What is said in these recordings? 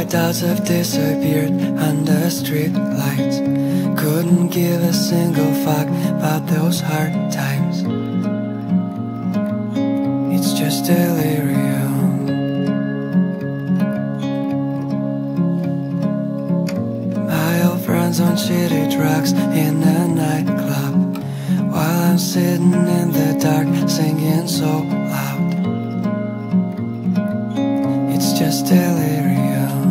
doubts have disappeared under street lights. Couldn't give a single fuck about those hard times. It's just delirium. My old friends on shitty drugs in a nightclub, while I'm sitting in the dark singing so loud. It's just delirium.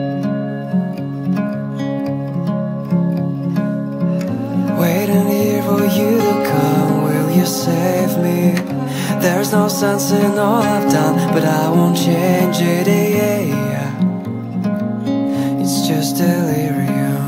Waiting here for you to come, will you save me? There's no sense in all I've done, but I won't change it, yeah. It's just delirium.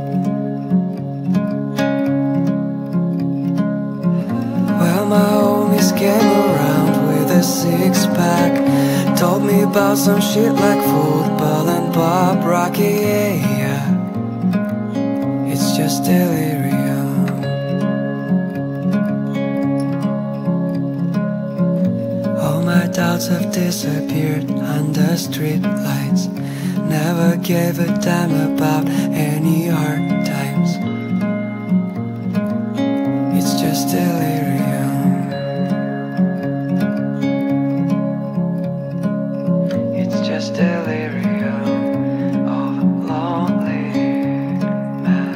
Well, my homies came around with a six-pack, told me about some shit like football and Bob Rocky, yeah. It's just delirium. All my doubts have disappeared under street lights. Never gave a damn about any hard times. It's just delirium. It's just delirium of a lonely man.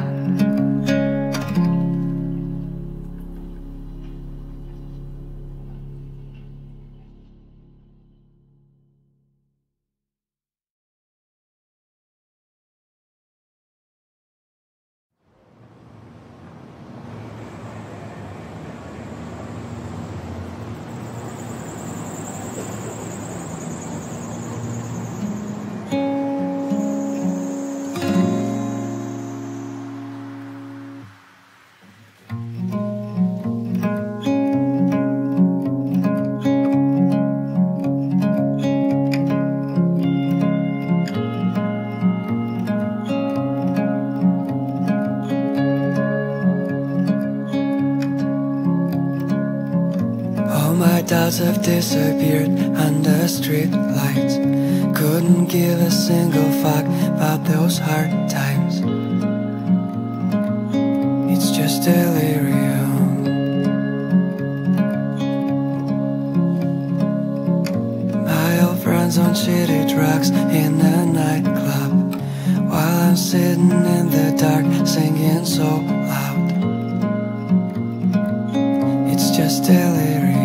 My doubts have disappeared under street lights. Couldn't give a single fuck about those hard times. It's just delirium. My old friends on shitty drugs in a nightclub, while I'm sitting in the dark singing so loud. It's just delirium.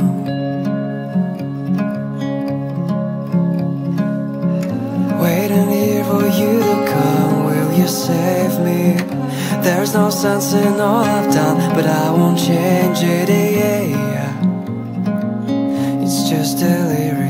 Waiting here for you to come, will you save me? There's no sense in all I've done, but I won't change it, yeah. It's just delirium.